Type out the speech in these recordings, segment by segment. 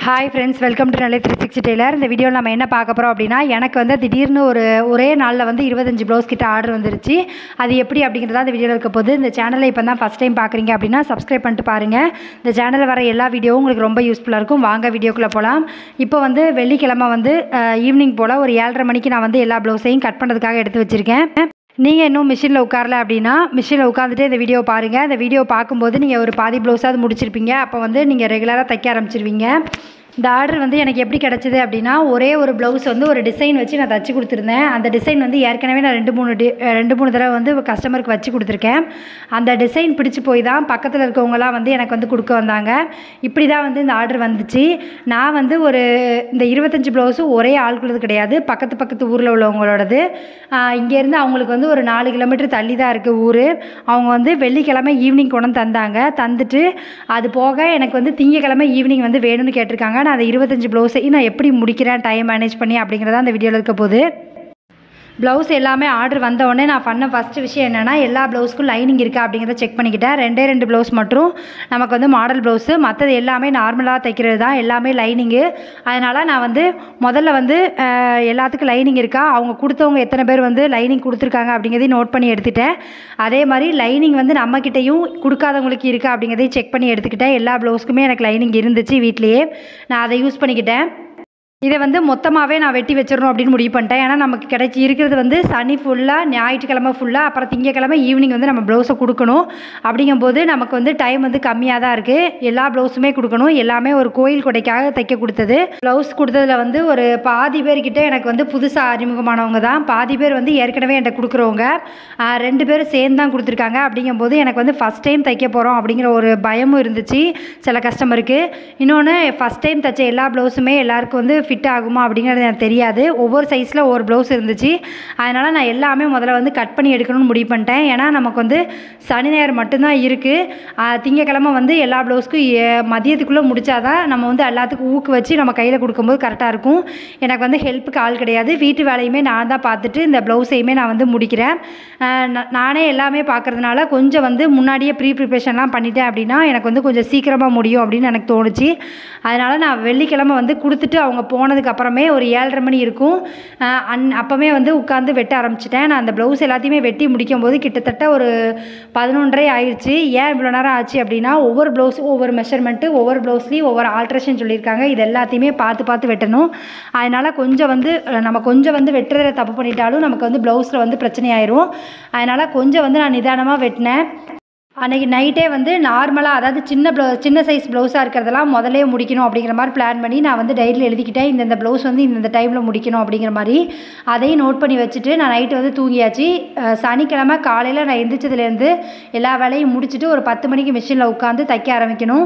Hi friends, welcome to நல்ல 360 Taylor. இந்த வீடியோவில் நம்ம என்ன பார்க்க போகிறோம் அப்படின்னா, எனக்கு வந்து திடீர்னு ஒரே நாளில் வந்து 25 ப்ளவுஸ் கிட்ட ஆர்டர் வந்துருச்சு. அது எப்படி அப்படிங்கிறதா இந்த வீடியோவில் இருக்க போது. இந்த சேனலை இப்போ தான் ஃபஸ்ட் டைம் பார்க்குறீங்க அப்படின்னா சப்ஸ்கிரைப் பண்ணிட்டு பாருங்கள். இந்த சேனலில் வர எல்லா வீடியோவும் உங்களுக்கு ரொம்ப யூஸ்ஃபுல்லாக இருக்கும். வாங்க வீடியோக்குள்ளே போகலாம். இப்போ வந்து வெள்ளிக்கிழமை வந்து ஈவினிங் போல் ஒரு 7:30 மணிக்கு நான் வந்து எல்லா ப்ளவுஸையும் கட் பண்ணுறதுக்காக எடுத்து வச்சுருக்கேன். நீங்கள் இன்னும் மிஷினில் உட்காரல அப்படின்னா மிஷினில் உட்காந்துட்டு இந்த வீடியோ பாருங்கள். இந்த வீடியோ பார்க்கும்போது நீங்கள் ஒரு பாதி ப்ளவுஸாவது முடிச்சிருப்பீங்க. அப்போ வந்து நீங்கள் ரெகுலராக தைக்க ஆரம்பிச்சிருவீங்க. இந்த ஆர்டர் வந்து எனக்கு எப்படி கிடச்சிது அப்படின்னா, ஒரே ஒரு ப்ளவுஸ் வந்து ஒரு டிசைன் வச்சு நான் தச்சு கொடுத்துருந்தேன். அந்த டிசைன் வந்து ஏற்கனவே நான் ரெண்டு மூணு தடவை வந்து கஸ்டமருக்கு வச்சு கொடுத்துருக்கேன். அந்த டிசைன் பிடிச்சி போய் தான் பக்கத்தில் இருக்கவங்களாம் வந்து எனக்கு வந்து கொடுக்க வந்தாங்க. இப்படி தான் வந்து இந்த ஆர்டர் வந்துச்சு. நான் வந்து இந்த 25 ப்ளவுஸும் ஒரே ஆளுக்குள்ளது கிடையாது, பக்கத்து ஊரில் உள்ளவங்களோடது. இங்கேருந்து அவங்களுக்கு வந்து ஒரு 4 கிலோமீட்டர் தள்ளி தான் இருக்குது ஊர். அவங்க வந்து வெள்ளிக்கிழமை ஈவினிங் கொண்டு தந்தாங்க. தந்துட்டு அது போக எனக்கு வந்து திங்கக்கிழமை ஈவினிங் வந்து வேணும்னு கேட்டிருக்காங்க. நான் அந்த 25 ப்ளவுஸையும் நான் எப்படி முடிக்கிறேன் டைம் மேனேஜ் பண்ணி அப்படிங்கிறத அந்த வீடியோவில் இருக்க போது. ப்ளவுஸ் எல்லாமே ஆர்டர் வந்தோடனே நான் பண்ண ஃபஸ்ட்டு விஷயம் என்னென்னா, எல்லா ப்ளவுஸ்க்கும் லைனிங் இருக்கா அப்படிங்கிறத செக் பண்ணிக்கிட்டேன். 2 ப்ளவுஸ் மட்டும் நமக்கு வந்து மாடல் ப்ளவுஸு, மற்றது எல்லாமே நார்மலாக தைக்கிறது தான், எல்லாமே லைனிங்கு. அதனால் நான் வந்து முதல்ல வந்து எல்லாத்துக்கும் லைனிங் இருக்கா, அவங்க கொடுத்தவங்க எத்தனை பேர் வந்து லைனிங் கொடுத்துருக்காங்க அப்படிங்கிறதையும் நோட் பண்ணி எடுத்துகிட்டேன். அதே மாதிரி லைனிங் வந்து நம்மக்கிட்டையும் கொடுக்காதவங்களுக்கு இருக்கா அப்படிங்கிறதையும் செக் பண்ணி எடுத்துக்கிட்டேன். எல்லா ப்ளவுஸ்க்குமே எனக்கு லைனிங் இருந்துச்சு வீட்லேயே. நான் அதை யூஸ் பண்ணிக்கிட்டேன். இதை வந்து மொத்தமாகவே நான் வெட்டி வச்சிடணும் அப்படின்னு முடிவு பண்ணிட்டேன். ஏன்னா நமக்கு இருக்கிறது வந்து சனி ஃபுல்லாக, ஞாயிற்றுக்கிழமை ஃபுல்லாக, அப்புறம் திங்கக்கிழமை ஈவினிங் வந்து நம்ம ப்ளவுஸை கொடுக்கணும். அப்படிங்கும்போது நமக்கு வந்து டைம் வந்து கம்மியாக தான் இருக்குது. எல்லா ப்ளவுஸுமே கொடுக்கணும். எல்லாமே ஒரு கோயில் கொடைக்காக தைக்க கொடுத்தது. ப்ளவுஸ் கொடுத்ததில் வந்து ஒரு பாதி பேர்கிட்ட எனக்கு வந்து புதுசாக அறிமுகமானவங்க தான். பாதி பேர் வந்து ஏற்கனவே என்கிட்ட கொடுக்குறவங்க. 2 பேர் சேர்ந்து தான் கொடுத்துருக்காங்க. அப்படிங்கும்போது எனக்கு வந்து ஃபஸ்ட் டைம் தைக்க போகிறோம் அப்படிங்கிற ஒரு பயமும் இருந்துச்சு சில கஸ்டமருக்கு. இன்னொன்று, ஃபஸ்ட் டைம் தைச்ச எல்லா ப்ளவுஸுமே எல்லாருக்கும் வந்து ஃபிட் ஆகுமா அப்படிங்கிறது எனக்கு தெரியாது. ஒவ்வொரு சைஸில் ஒவ்வொரு ப்ளவுஸ் இருந்துச்சு. அதனால் நான் எல்லாமே முதல்ல வந்து கட் பண்ணி எடுக்கணும்னு முடிவு பண்ணிட்டேன். ஏன்னா நமக்கு வந்து சனி ஞாயிறு மட்டும்தான் இருக்குது. திங்கக்கிழமை வந்து எல்லா ப்ளவுஸ்க்கும் மதியத்துக்குள்ளே முடித்தாதான் நம்ம வந்து எல்லாத்துக்கும் ஊக்கு வச்சு நம்ம கையில் கொடுக்கும்போது கரெக்டாக இருக்கும். எனக்கு வந்து ஹெல்ப்புக்கு ஆள் கிடையாது. வீட்டு வேலையுமே நான் தான் பார்த்துட்டு இந்த ப்ளவுஸையுமே நான் வந்து முடிக்கிறேன். நானே எல்லாமே பார்க்குறதுனால கொஞ்சம் வந்து முன்னாடியே ப்ரிப்ரேஷன்லாம் பண்ணிட்டேன் அப்படின்னா எனக்கு வந்து கொஞ்சம் சீக்கிரமாக முடியும் அப்படின்னு எனக்கு தோணுச்சு. அதனால் நான் வெள்ளிக்கிழமை வந்து கொடுத்துட்டு அவங்க போனதுக்கு அப்புறமே ஒரு 7:30 மணி இருக்கும். அப்போவே வந்து உட்காந்து வெட்ட ஆரம்பிச்சிட்டேன். நான் அந்த ப்ளவுஸ் எல்லாத்தையுமே வெட்டி முடிக்கும் போது கிட்டத்தட்ட ஒரு 11:30 ஆயிடுச்சு. ஏன் இவ்வளோ நேரம் ஆச்சு அப்படின்னா, ஒவ்வொரு ப்ளவுஸும் ஒவ்வொரு மெஷர்மெண்ட்டு, ஒவ்வொரு ப்ளவுஸ்லேயும் ஒவ்வொரு ஆல்ட்ரேஷன் சொல்லியிருக்காங்க. இது எல்லாத்தையுமே பார்த்து வெட்டணும். அதனால் கொஞ்சம் வந்து நம்ம கொஞ்சம் வந்து வெட்டுறதில் தப்பு பண்ணிட்டாலும் நமக்கு வந்து ப்ளவுஸில் வந்து பிரச்சனை ஆயிரும். அதனால் கொஞ்சம் வந்து நான் நிதானமாக வெட்டினேன். அன்றைக்கி நைட்டே வந்து நார்மலாக, அதாவது சின்ன சைஸ் ப்ளவுஸாக இருக்கிறதெல்லாம் முதலே முடிக்கணும் அப்படிங்கிற மாதிரி பிளான் பண்ணி நான் வந்து டைரியில் எழுதிக்கிட்டேன். இந்த ப்ளவுஸ் வந்து இந்த டைமில் முடிக்கணும் அப்படிங்கிற மாதிரி. அதையும் நோட் பண்ணி வச்சுட்டு நான் நைட்டு வந்து தூங்கியாச்சு. சனிக்கிழமை காலையில் நான் எந்திரிச்சதுலேருந்து எல்லா வேலையும் முடிச்சுட்டு ஒரு 10 மணிக்கு மிஷினில் உட்காந்து தைக்க ஆரம்பிக்கணும்.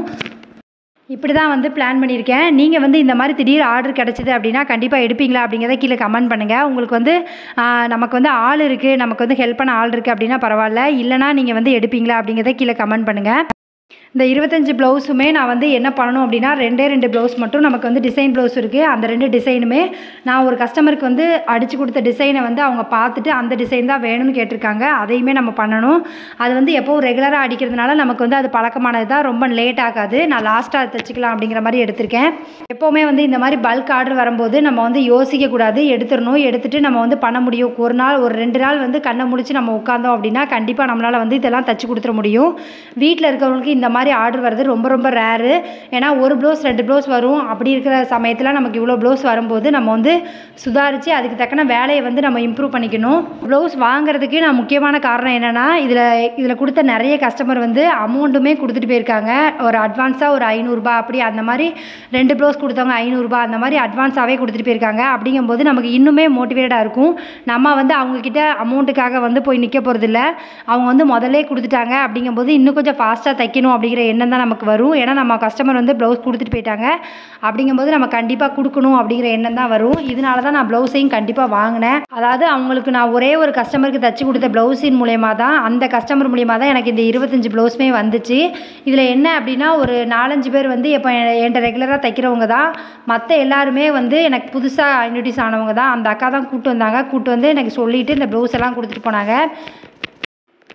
இப்படி தான் வந்து பிளான் பண்ணியிருக்கேன். நீங்கள் வந்து இந்த மாதிரி திடீர் ஆர்டர் கிடச்சிது அப்படின்னா கண்டிப்பாக எடுப்பீங்களா அப்படிங்கிறத கீழே கமெண்ட் பண்ணுங்கள். உங்களுக்கு வந்து நமக்கு வந்து ஆள் இருக்குது, நமக்கு வந்து ஹெல்ப் பண்ண ஆள் இருக்குது அப்படின்னா பரவாயில்ல. இல்லைனா நீங்கள் வந்து எடுப்பீங்களா அப்படிங்கிறத கீழே கமெண்ட் பண்ணுங்கள். இந்த 25 ப்ளவுஸுமே நான் வந்து என்ன பண்ணணும் அப்படின்னா, 2 ப்ளவுஸ் மட்டும் நமக்கு வந்து டிசைன் ப்ளவுஸ் இருக்குது. அந்த 2 டிசைனுமே நான் ஒரு கஸ்டமருக்கு வந்து அடித்து கொடுத்த டிசைனை வந்து அவங்க பார்த்துட்டு அந்த டிசைன் தான் வேணும்னு கேட்டிருக்காங்க. அதையுமே நம்ம பண்ணணும். அது வந்து எப்போவும் ரெகுலராக அடிக்கிறதுனால நமக்கு வந்து அது பழக்கமானது தான், ரொம்ப லேட் ஆகாது. நான் லாஸ்ட்டாக தைச்சிக்கலாம் அப்படிங்கிற மாதிரி எடுத்திருக்கேன். எப்போவுமே வந்து இந்த மாதிரி பல்க் ஆர்டர் வரும்போது நம்ம வந்து யோசிக்கக்கூடாது, எடுத்துடணும். எடுத்துகிட்டு நம்ம வந்து பண்ண முடியும். ஒரு 2 நாள் வந்து கண்ணை முடிச்சு நம்ம உட்காந்தோம் அப்படின்னா கண்டிப்பாக நம்மளால் வந்து இதெல்லாம் தைச்சி கொடுத்துட முடியும். வீட்டில் இருக்கிறவங்களுக்கு இந்த மாதிரி ஆர்டர் வருது ரொம்ப ரேரு. ஏன்னா ஒரு ப்ளவுஸ் 2 ப்ளவுஸ் வரும். அப்படி இருக்கிற சமயத்தில் நமக்கு இவ்வளோ ப்ளவுஸ் வரும்போது நம்ம வந்து சுதாரித்து அதுக்கு தக்கன வேலையை வந்து நம்ம இம்ப்ரூவ் பண்ணிக்கணும். ப்ளவுஸ் வாங்குறதுக்கு நான் முக்கியமான காரணம் என்னென்னா, இதில் கொடுத்த நிறைய கஸ்டமர் வந்து அமௌண்ட்டுமே கொடுத்துட்டு போயிருக்காங்க. ஒரு அட்வான்ஸாக ஒரு 500 ரூபாய், அப்படி அந்த மாதிரி 2 ப்ளவுஸ் கொடுத்தவங்க 500 ரூபாய் அந்த மாதிரி அட்வான்ஸாகவே கொடுத்துட்டு போயிருக்காங்க. அப்படிங்கும்போது நமக்கு இன்னுமே மோட்டிவேட்டடாக இருக்கும். நம்ம வந்து அவங்கக்கிட்ட அமௌண்ட்டுக்காக வந்து போய் நிற்க போகிறதில்ல. அவங்க வந்து முதல்லே கொடுத்துட்டாங்க. அப்படிங்கும்போது இன்னும் கொஞ்சம் ஃபாஸ்ட்டாக தைக்கணும் அப்படிங்கிற எண்ணம் தான் நமக்கு வரும். ஏன்னா நம்ம கஸ்டமர் வந்து ப்ளவுஸ் கொடுத்துட்டு போயிட்டாங்க. அப்படிங்கும்போது நம்ம கண்டிப்பாக கொடுக்கணும் அப்படிங்கிற எண்ணம் தான் வரும். இதனால தான் நான் ப்ளவுஸையும் கண்டிப்பாக வாங்கினேன். அதாவது அவங்களுக்கு நான் ஒரே ஒரு கஸ்டமருக்கு தைச்சி கொடுத்த ப்ளவுஸின் மூலயமா தான், அந்த கஸ்டமர் மூலயமா தான் எனக்கு இந்த 25 ப்ளவுஸுமே வந்துச்சு. இதில் என்ன அப்படின்னா, ஒரு 4-5 பேர் வந்து இப்போ என்கிட்ட ரெகுலராக தைக்கிறவங்க தான். மற்ற எல்லாருமே வந்து எனக்கு புதுசாக இன்ட்ரடியூஸ் ஆனவங்க தான். அந்த அக்கா தான் கூப்பிட்டு வந்து எனக்கு சொல்லிவிட்டு இந்த ப்ளவுஸ் எல்லாம் கொடுத்துட்டு போனாங்க.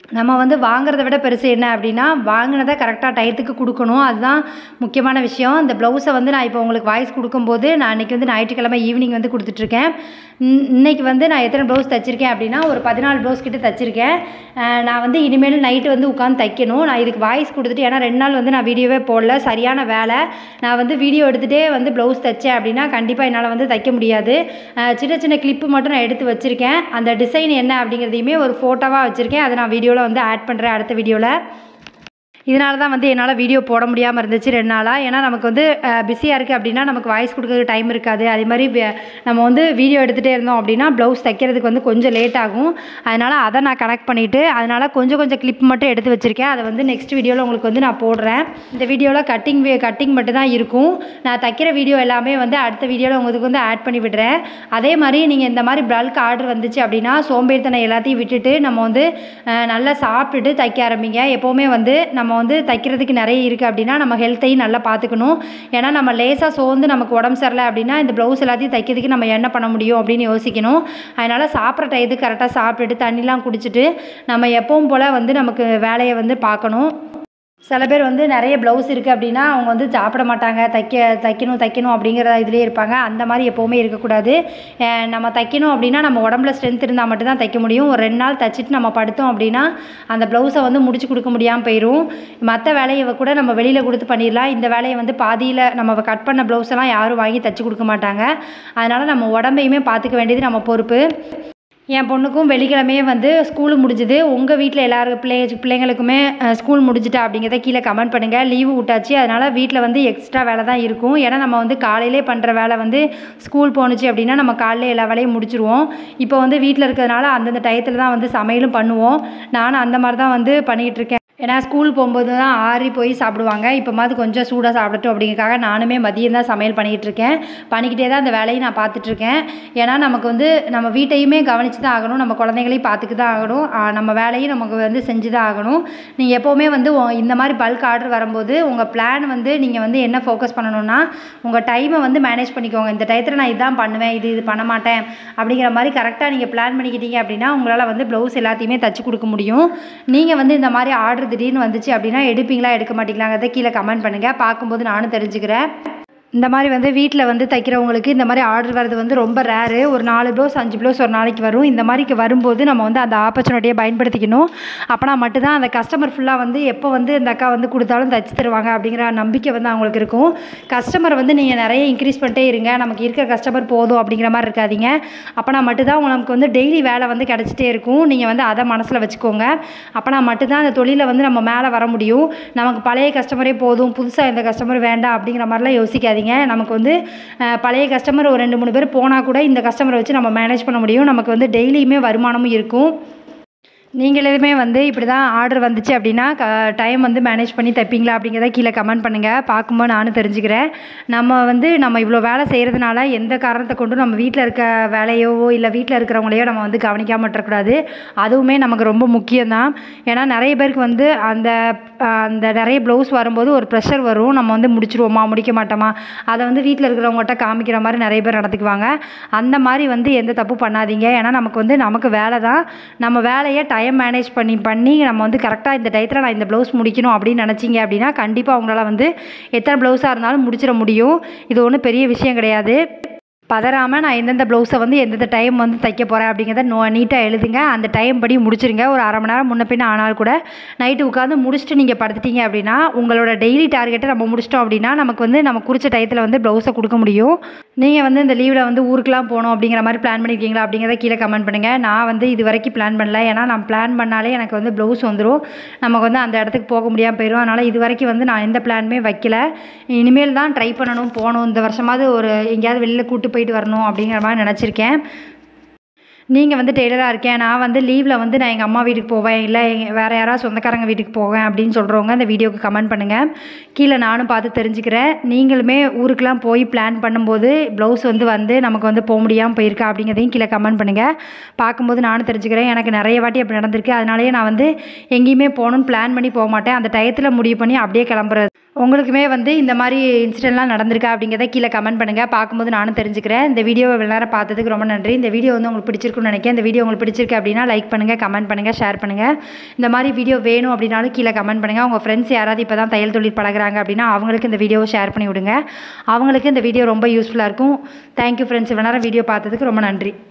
நம்ம வந்து வாங்குறத விட பெருசு என்ன அப்படின்னா வாங்கினதை கரெக்டாக டயத்துக்கு கொடுக்கணும். அதுதான் முக்கியமான விஷயம். இந்த ப்ளவுஸை வந்து நான் இப்போ உங்களுக்கு வாய்ஸ் கொடுக்கும்போது நான் இன்றைக்கி வந்து ஞாயிற்றுக்கிழமை ஈவினிங் வந்து கொடுத்துட்ருக்கேன். இன்றைக்கி வந்து நான் எத்தனை ப்ளவுஸ் தைச்சிருக்கேன் அப்படின்னா ஒரு 14 ப்ளவுஸ் கிட்ட தைச்சிருக்கேன். நான் வந்து இனிமேல் நைட்டு வந்து உட்காந்து தைக்கணும். நான் இதுக்கு வாய்ஸ் கொடுத்துட்டு ஏன்னா 2 நாள் வந்து நான் வீடியோவே போடல, சரியான வேலை. நான் வந்து வீடியோ எடுத்துகிட்டே வந்து ப்ளவுஸ் தைச்சேன் அப்படின்னா கண்டிப்பாக என்னால் வந்து தைக்க முடியாது. சின்ன சின்ன கிளிப்பு மட்டும் நான் எடுத்து வச்சுருக்கேன். அந்த டிசைன் என்ன அப்படிங்கிறதையுமே ஒரு ஃபோட்டோவாக வச்சுருக்கேன். அதை நான் வீடியோவில் வந்து ஆட் பண்ணுறேன் அடுத்த வீடியோவில். இதனால தான் வந்து என்னால் வீடியோ போட முடியாமல் இருந்துச்சு 2 நாளாக. ஏன்னா நமக்கு வந்து பிஸியாக இருக்குது அப்படின்னா நமக்கு வாய்ஸ் கொடுக்கறதுக்கு டைம் இருக்காது. அதே மாதிரி நம்ம வந்து வீடியோ எடுத்துகிட்டே இருந்தோம் அப்படின்னா ப்ளவுஸ் தைக்கிறதுக்கு வந்து கொஞ்சம் லேட் ஆகும். அதனால் அதை நான் கனெக்ட் பண்ணிவிட்டு அதனால் கொஞ்சம் கிளிப் மட்டும் எடுத்து வச்சுருக்கேன். அதை வந்து நெக்ஸ்ட் வீடியோவில் உங்களுக்கு வந்து நான் போடுறேன். இந்த வீடியோவில் கட்டிங் மட்டும் தான் இருக்கும். நான் தைக்கிற வீடியோ எல்லாமே வந்து அடுத்த வீடியோவில் உங்களுக்கு வந்து ஆட் பண்ணி விடுறேன். அதே மாதிரி நீங்கள் இந்த மாதிரி பல்க் ஆர்டர் வந்துச்சு அப்படின்னா சோம்பேறித்தனம் எல்லாத்தையும் விட்டுட்டு நம்ம வந்து நல்லா சாப்பிட்டுட்டு தைக்க ஆரம்பிங்க. எப்போவுமே வந்து நம்ம வந்து தைக்கிறதுக்கு நிறைய இருக்குது அப்படின்னா நம்ம ஹெல்த்தையும் நல்லா பார்த்துக்கணும். ஏன்னா நம்ம லேசாக சோர்ந்து நமக்கு உடம்பு சரியில்லை அப்படின்னா இந்த ப்ளவுஸ் எல்லாத்தையும் தைக்கிறதுக்கு நம்ம என்ன பண்ண முடியும் அப்படின்னு யோசிக்கணும். அதனால் சாப்பிட்ற டயத்துக்கு கரெக்டாக சாப்பிட்டுட்டு தண்ணிலாம் குடிச்சிட்டு நம்ம எப்பவும் போல் வந்து நமக்கு வேலையை வந்து பார்க்கணும். சில பேர் வந்து நிறைய ப்ளவுஸ் இருக்குது அப்படின்னா அவங்க வந்து சாப்பிட மாட்டாங்க, தைக்கணும் அப்படிங்கிற இதிலே இருப்பாங்க. அந்த மாதிரி எப்போவுமே இருக்கக்கூடாது. நம்ம தைக்கணும் அப்படின்னா நம்ம உடம்புல ஸ்ட்ரென்த் இருந்தால் மட்டும்தான் தைக்க முடியும். ஒரு 2 நாள் தைச்சிட்டு நம்ம படுத்தோம் அப்படின்னா அந்த ப்ளவுஸை வந்து முடிச்சு கொடுக்க முடியாமல் போயிடும். மற்ற வேலையை கூட நம்ம வெளியில் கொடுத்து பண்ணிடலாம். இந்த வேலையை வந்து பாதியில் நம்ம கட் பண்ண ப்ளவுஸெல்லாம் யாரும் வாங்கி தைச்சி கொடுக்க மாட்டாங்க. அதனால் நம்ம உடம்பையுமே பார்த்துக்க வேண்டியது நம்ம பொறுப்பு. என் பொண்ணுக்கும் வெள்ளிக்கிழமையே வந்து ஸ்கூலு முடிஞ்சுது. உங்கள் வீட்டில் எல்லாரும் பிள்ளைங்களுக்குமே ஸ்கூல் முடிஞ்சுட்டா அப்படிங்கிறத கீழே கமெண்ட் பண்ணுங்கள். லீவு விட்டாச்சு, அதனால் வீட்டில் வந்து எக்ஸ்ட்ரா வேலை தான் இருக்கும். ஏன்னா நம்ம வந்து காலையிலே பண்ணுற வேலை வந்து ஸ்கூல் போணுச்சு அப்படின்னா நம்ம காலையில் எல்லா வேலையும் முடிச்சிருவோம். இப்போ வந்து வீட்டில் இருக்கிறதுனால அந்தந்த டயத்தில் தான் வந்து சமையலும் பண்ணுவோம். நானும் அந்த மாதிரி தான் வந்து பண்ணிகிட்ருக்கேன். ஏன்னா ஸ்கூல் போகும்போது தான் ஆறி போய் சாப்பிடுவாங்க. இப்போ மாதிரி கொஞ்சம் சூடாக சாப்பிடட்டும் அப்படிங்கிறக்காக நானுமே மதியம் தான் சமையல் பண்ணிக்கிட்டுருக்கேன். பண்ணிக்கிட்டே தான் அந்த வேலையை நான் பார்த்துட்ருக்கேன். ஏன்னா நமக்கு வந்து நம்ம வீட்டையுமே கவனித்து தான் ஆகணும், நம்ம குழந்தைங்களையும் பார்த்துக்கு தான் ஆகணும், நம்ம வேலையும் நமக்கு வந்து செஞ்சு தான் ஆகணும். நீங்கள் எப்போவுமே வந்து இந்த மாதிரி பல்க் ஆர்டர் வரும்போது உங்கள் பிளான் வந்து நீங்கள் வந்து என்ன ஃபோக்கஸ் பண்ணணும்னா உங்கள் டைமை வந்து மேனேஜ் பண்ணிக்கோங்க. இந்த டயத்தில் நான் இதான் பண்ணுவேன், இது பண்ண மாட்டேன் அப்படிங்கிற மாதிரி கரெக்டாக நீங்கள் பிளான் பண்ணிக்கிட்டீங்க அப்படின்னா உங்களால் வந்து ப்ளவுஸ் எல்லாத்தையுமே தைச்சி கொடுக்க முடியும். நீங்கள் வந்து இந்த மாதிரி ஆர்டர் திடீர்னு வந்துச்சு அப்படின்னா எடுப்பீங்களா எடுக்க மாட்டீங்களாங்கிறத கீழே கமெண்ட் பண்ணுங்கள். பார்க்கும்போது நானும் தெரிஞ்சுக்கிறேன். இந்த மாதிரி வந்து வீட்டில் வந்து தைக்கிறவங்களுக்கு இந்த மாதிரி ஆர்டர் வர்றது வந்து ரொம்ப ரேரு. ஒரு 4 ப்ளவுஸ் 5 ப்ளவுஸ் ஒரு நாளைக்கு வரும். இந்த மாதிரிக்கு வரும்போது நம்ம வந்து அந்த ஆப்பர்ச்சுனிட்டியை பயன்படுத்திக்கணும். அப்போனா மட்டும்தான் அந்த கஸ்டமர் ஃபுல்லாக வந்து எப்போ வந்து இந்த அக்கா வந்து கொடுத்தாலும் தைச்சி தருவாங்க அப்படிங்கிற நம்பிக்கை வந்து அவங்களுக்கு இருக்கும். கஸ்டமர் வந்து நீங்கள் நிறைய இன்க்ரீஸ் பண்ணிட்டே இருங்க, நமக்கு இருக்கிற கஸ்டமர் போதும் அப்படிங்கிற மாதிரி இருக்காதீங்க. அப்போனா மட்டும்தான் நமக்கு வந்து டெய்லி வேலை வந்து கிடச்சிட்டே இருக்கும். நீங்கள் வந்து அதை மனசில் வச்சுக்கோங்க. அப்போனா மட்டும்தான் அந்த தொழிலை வந்து நம்ம மேலே வர முடியும். நமக்கு பழைய கஸ்டமரே போதும், புதுசாக எந்த கஸ்டமர் வேண்டாம் அப்படிங்கிற மாதிரிலாம் யோசிக்காதீங்க. நமக்கு வந்து பழைய கஸ்டமர் ஒரு 2-3 பேர் போனால் கூட இந்த கஸ்டமரை வச்சு நம்ம மேனேஜ் பண்ண முடியும். நமக்கு வந்து டெய்லியுமே வருமானமும் இருக்கும். நீங்களுமே வந்து இப்படி தான் ஆர்டர் வந்துச்சு அப்படின்னா டைம் வந்து மேனேஜ் பண்ணி தைப்பீங்களா அப்படிங்கிறத கீழே கமெண்ட் பண்ணுங்கள். பார்க்கும்போது நானும் தெரிஞ்சுக்கிறேன். நம்ம இவ்வளோ வேலை செய்கிறதுனால எந்த காரணத்தை கொண்டும் நம்ம வீட்டில் இருக்க வேலையோ இல்லை வீட்டில் இருக்கிறவங்களையோ நம்ம வந்து கவனிக்காமல் விட்டுறக்கூடாது. அதுவுமே நமக்கு ரொம்ப முக்கியம்தான். ஏன்னா நிறைய பேருக்கு வந்து அந்த நிறைய ப்ளவுஸ் வரும்போது ஒரு ப்ரெஷர் வரும், நம்ம வந்து முடிச்சிருவோமா முடிக்க மாட்டோமா, அதை வந்து வீட்டில் இருக்கிறவங்ககிட்ட காமிக்கிற மாதிரி நிறைய பேர் நடந்துக்குவாங்க. அந்த மாதிரி வந்து எந்த தப்பு பண்ணாதீங்க. ஏன்னா நமக்கு வேலை தான். நம்ம வேலையை டைம் மேனேஜ் பண்ணி நம்ம வந்து கரெக்டாக இந்த டயத்தில் நான் இந்த ப்ளவுஸ் முடிக்கணும் அப்படின்னு நினச்சிங்க அப்படின்னா கண்டிப்பாக உங்களால் வந்து எத்தனை ப்ளவுஸாக இருந்தாலும் முடிச்சிட முடியும். இது ஒன்றும் பெரிய விஷயம் கிடையாது. பதறாமல் நான் எந்தெந்த ப்ளவுஸை வந்து எந்தெந்த டைம் வந்து தைக்க போகிறேன் அப்படிங்கிறத நீட்டாக எழுதுங்க. அந்த டைம் படி முடிச்சிருங்க. ஒரு அரை மணி நேரம் முன்ன பின்ன ஆனால் கூட நைட்டு உட்காந்து முடிச்சுட்டு நீங்கள் படுத்துட்டீங்க அப்படின்னா உங்களோட டெய்லி டார்கெட்டை நம்ம முடிச்சிட்டோம் அப்படின்னா நமக்கு வந்து நம்ம குறித்த டயத்தில் வந்து ப்ளவுஸை கொடுக்க முடியும். நீங்கள் வந்து இந்த லீவில் வந்து ஊருக்குலாம் போகணும் அப்படிங்கிற மாதிரி பிளான் பண்ணியிருக்கீங்களா அப்படிங்கிறத கீழே கமெண்ட் பண்ணுங்கள். நான் வந்து இது வரைக்கும் பிளான் பண்ணல. ஏன்னா நான் பிளான் பண்ணாலே எனக்கு வந்து ப்ளவுஸ் வந்துடும், நமக்கு வந்து அந்த இடத்துக்கு போக முடியாமல் போயிடும். அதனால் இது வரைக்கும் வந்து நான் எந்த பிளானுமே வைக்கல. இனிமேல் தான் ட்ரை பண்ணணும், போகணும். இந்த வருஷமாவது ஒரு எங்கேயாவது வெளியில் கூட்டு போயிட்டு வரணும் அப்படிங்கிற மாதிரி நினச்சிருக்கேன். நீங்கள் வந்து டெய்லராக இருக்கேன், நான் வந்து லீவில் வந்து நான் எங்கள் அம்மா வீட்டுக்கு போவேன், இல்லை வேறு யாராவது சொந்தக்காரங்க வீட்டுக்கு போவேன் அப்படின்னு சொல்கிறவங்க இந்த வீடியோக்கு கமெண்ட் பண்ணுங்கள். கீழே நானும் பார்த்து தெரிஞ்சுக்கிறேன். நீங்களுமே ஊருக்கெலாம் போய் பிளான் பண்ணும்போது ப்ளவுஸ் வந்து நமக்கு வந்து போக முடியாமல் போயிருக்கா அப்படிங்கிறதையும் கீழே கமெண்ட் பண்ணுங்கள். பார்க்கும்போது நானும் தெரிஞ்சுக்கிறேன். எனக்கு நிறைய வாட்டி அப்படி நடந்திருக்கு. அதனாலேயே நான் வந்து எங்கேயுமே போகணுன்னு பிளான் பண்ணி போக மாட்டேன். அந்த டயத்தில் முடிவு பண்ணி அப்படியே கிளம்புறது. உங்களுக்குமே வந்து இந்த மாதிரி இன்சிடென்ட்லாம் நடந்திருக்கா அப்படிங்கிறத கீழே கமெண்ட் பண்ணுங்கள். பார்க்கும்போது நானும் தெரிஞ்சுக்கிறேன். இந்த வீடியோவை இவ்வளோ நேரம் பார்த்ததுக்கு ரொம்ப நன்றி. இந்த வீடியோ வந்து உங்களுக்கு பிடிச்சிருக்குன்னு நினைக்கிறேன். இந்த வீடியோ உங்களுக்கு பிடிச்சிருக்கு அப்படின்னா லைக் பண்ணுங்கள், கமெண்ட் பண்ணுங்கள், ஷேர் பண்ணுங்கள். இந்த மாதிரி வீடியோ வேணும் அப்படின்னாலும் கீழே கமெண்ட் பண்ணுங்கள். உங்கள் ஃப்ரெண்ட்ஸ் யாராவது இப்போ தான் தையல் தொழில் பழகுறாங்க அப்படின்னா அவங்களுக்கு இந்த வீடியோவை ஷேர் பண்ணி விடுங்க. அவங்களுக்கு இந்த வீடியோ ரொம்ப யூஸ்ஃபுல்லாக இருக்கும். தேங்க்யூ ஃப்ரெண்ட்ஸ், இவ்வளோ நேரம் வீடியோ பார்த்ததுக்கு ரொம்ப நன்றி.